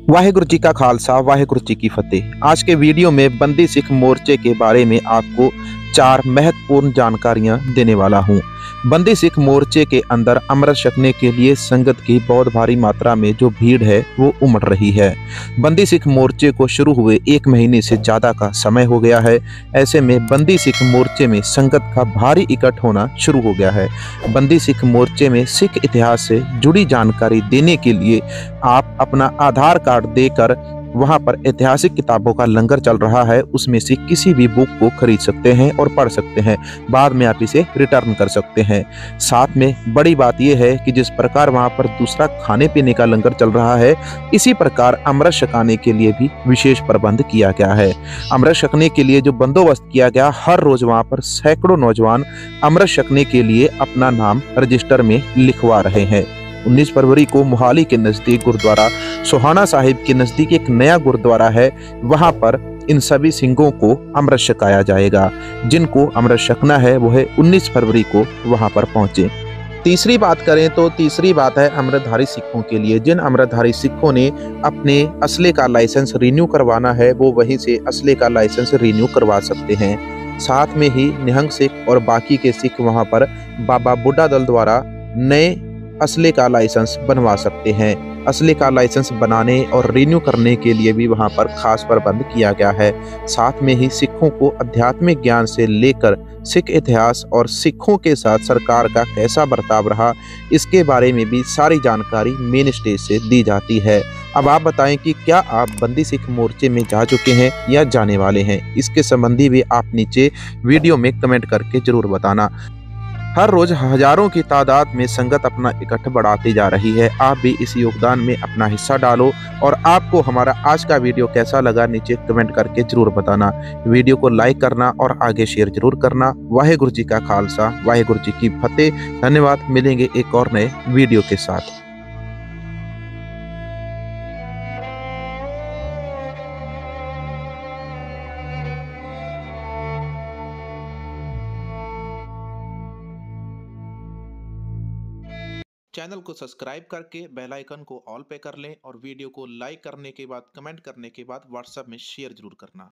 वाहेगुरु जी का खालसा वाहेगुरु जी की फतेह। आज के वीडियो में बंदी सिख मोर्चे के बारे में आपको 4 महत्वपूर्ण जानकारियां देने वाला हूं। बंदी सिख मोर्चे के अंदर अमृत छकने के लिए संगत की बहुत भारी मात्रा में जो भीड़ है वो उमड़ रही है। बंदी सिख मोर्चे को शुरू हुए 1 महीने से ज्यादा का समय हो गया है। ऐसे में बंदी सिख मोर्चे में संगत का भारी इकट्ठ होना शुरू हो गया है। बंदी सिख मोर्चे में सिख इतिहास से जुड़ी जानकारी देने के लिए आप अपना आधार कार्ड देकर वहां पर ऐतिहासिक किताबों का लंगर चल रहा है, उसमें से किसी भी बुक को खरीद सकते हैं और पढ़ सकते हैं। बाद में आप इसे रिटर्न कर सकते हैं। साथ में बड़ी बात यह है कि जिस प्रकार वहां पर दूसरा खाने पीने का लंगर चल रहा है, इसी प्रकार अमृत छकाने के लिए भी विशेष प्रबंध किया गया है। अमृत छकने के लिए जो बंदोबस्त किया गया, हर रोज वहां पर सैकड़ों नौजवान अमृत छकने के लिए अपना नाम रजिस्टर में लिखवा रहे हैं। 19 फरवरी को मोहाली के नजदीक गुरुद्वारा सोहाना साहिब के नजदीक एक नया गुरुद्वारा है, वहां पर इन सभी सिंहों को अमृत छकाया जाएगा। जिनको अमृत छकना है वो है 19 फरवरी को वहां पर पहुंचे। तीसरी बात करें तो तीसरी बात है अमृतधारी सिखों के लिए। जिन अमृतधारी सिखों ने अपने असले का लाइसेंस रिन्यू करवाना है, वो वहीं से असले का लाइसेंस रिन्यू करवा सकते हैं। साथ में ही निहंग सिख और बाकी के सिख वहां पर बाबा बुड्ढा दल द्वारा नए असले का लाइसेंस बनवा सकते हैं। असले का लाइसेंस बनाने और रिन्यू करने के लिए भी वहां पर खास प्रबंध किया गया है। साथ में ही सिखों को आध्यात्मिक ज्ञान से लेकर सिख इतिहास और सिखों के साथ सरकार का कैसा बर्ताव रहा, इसके बारे में भी सारी जानकारी मेन स्टेज से दी जाती है। अब आप बताएं कि क्या आप बंदी सिख मोर्चे में जा चुके हैं या जाने वाले हैं? इसके संबंधी भी आप नीचे वीडियो में कमेंट करके जरूर बताना। हर रोज हजारों की तादाद में संगत अपना इकट्ठ बढ़ाती जा रही है। आप भी इस योगदान में अपना हिस्सा डालो। और आपको हमारा आज का वीडियो कैसा लगा, नीचे कमेंट करके जरूर बताना। वीडियो को लाइक करना और आगे शेयर जरूर करना। वाहेगुरु जी का खालसा वाहेगुरु जी की फतेह। धन्यवाद। मिलेंगे एक और नए वीडियो के साथ। चैनल को सब्सक्राइब करके बेल आइकन को ऑल पे कर लें और वीडियो को लाइक करने के बाद कमेंट करने के बाद व्हाट्सएप में शेयर जरूर करना।